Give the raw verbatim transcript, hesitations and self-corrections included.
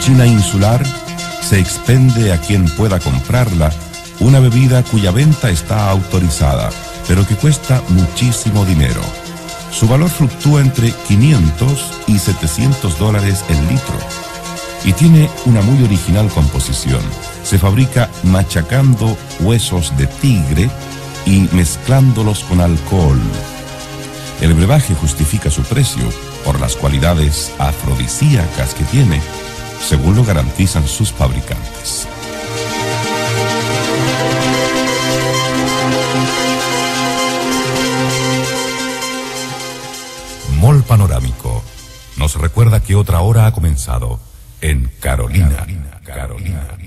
China insular se expende a quien pueda comprarla una bebida cuya venta está autorizada, pero que cuesta muchísimo dinero. Su valor fluctúa entre quinientos y setecientos dólares el litro y tiene una muy original composición. Se fabrica machacando huesos de tigre y mezclándolos con alcohol. El brebaje justifica su precio por las cualidades afrodisíacas que tiene, según lo garantizan sus fabricantes. Mall Panorámico nos recuerda que otra hora ha comenzado en Carolina, Carolina.